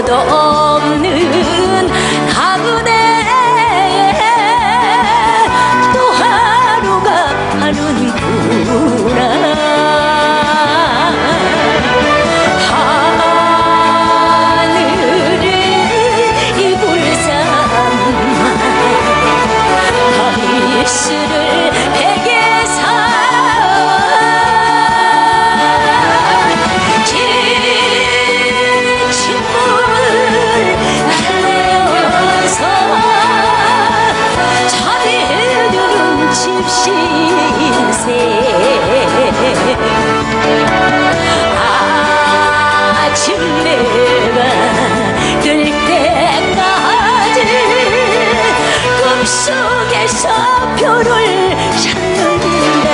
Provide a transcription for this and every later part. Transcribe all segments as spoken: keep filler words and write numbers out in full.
아무도 없는 나그네에 또 하루가 가는구나. 하늘을 이불 삼아 밤이슬을 베개 아침 내가 뜰 때까지 꿈속에서 별을 찾는다.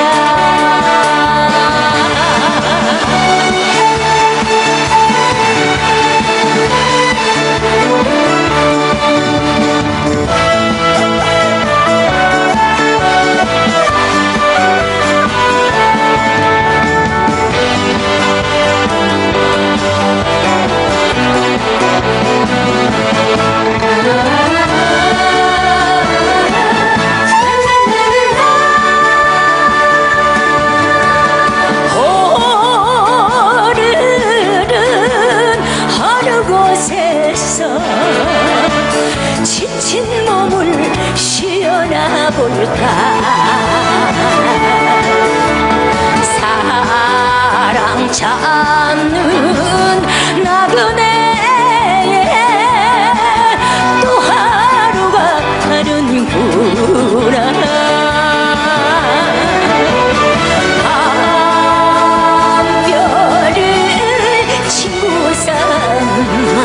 지친 몸을 쉬어나 볼까. 사랑 잡는 나그네에 또 하루가 가는구나. 밤별을 친구 삼아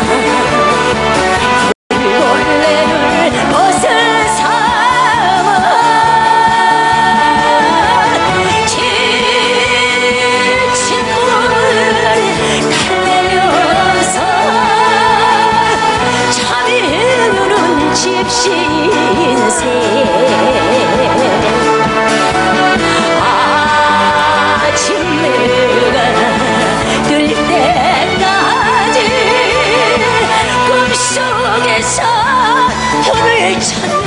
신세 아침 내가 뜰 때까지 꿈속에서 별을 찾는